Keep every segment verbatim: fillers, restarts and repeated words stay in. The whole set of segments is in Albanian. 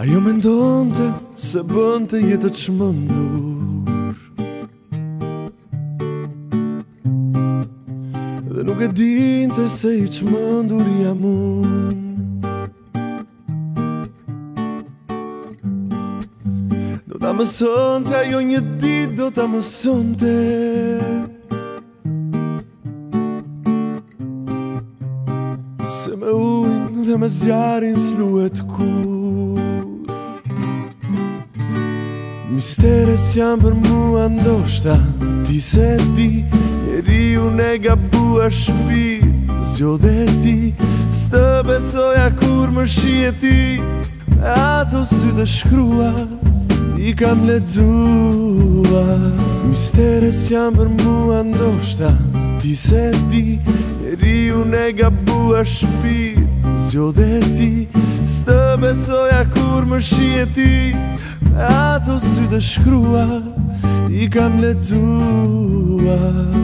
Ajo mendonte se bënte jetë të çmendur, dhe nuk e dinte se i çmendur jam unë. Do ta mësonte ajo një ditë, do ta mësonte se me ujnë dhe me zjarin s'luhet kur. Misteres janë për mua ndoshta, ti se ti, njeriu ne gabua shpirt, zgjodhe ti, s'të besoja kur më shije ti, me ato sy të shkrua, i kam lexua. Misteres janë për mua ndoshta, ti se ti, njeriu ne gabua shpirt, zgjodhe ti, s'të besoja kur më shije ti, me ato sy të shkrua, i kam lexua.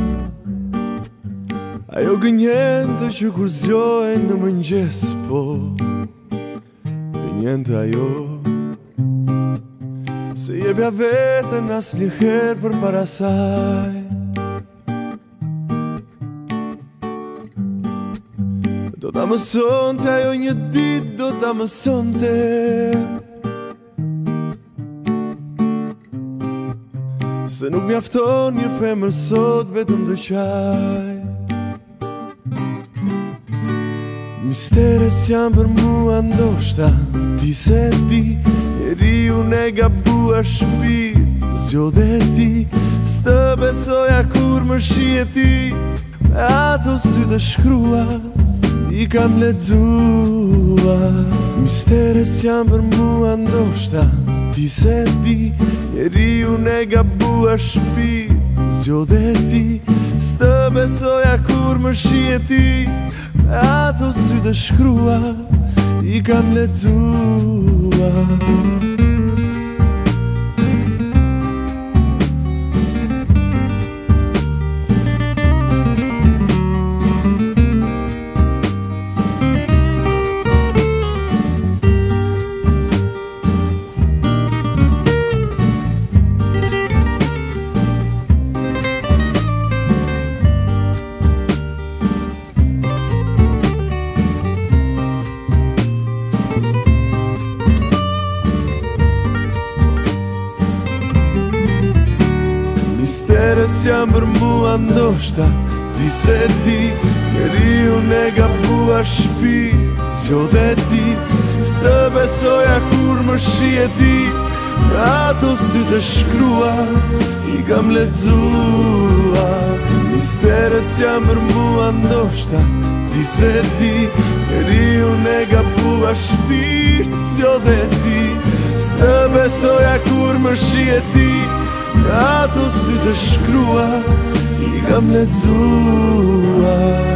Ajo gënjente që kur zgjohen në mëngjes, po gënjente ajo se jepja veten asnjëherë përpara saj. Do ta mësonte ajo një ditë, do ta mësonte se nuk mjafton një femër sot vetëm të qaj. Misteres janë për mua ndoshta, ti se ti, njeriu ne gabua shpirt, zgjodhe ti, s'të besoja kur më shije ti, me ato sy të shkrua, i kam lexua. Misteres janë për mua ndoshta, ti se ti, njeriu ne gabua shpirt, zgjodhe ti, s'të besoja kur më shije ti, me ato sy të shkrua, i kam lexua. Misteres janë për mua ndoshta, ti se ti, njeriu ne gabua shpirt, zgjodhe ti, s'të besoja kur më shije ti, me ato sy të shkrua, i kam lexua. Misteres janë për mua ndoshta, ti se ti, njeriu ne gabua shpirt, zgjodhe ti, s'të besoja kur më shije ti, me ato sy të shkrua, i kam lexua.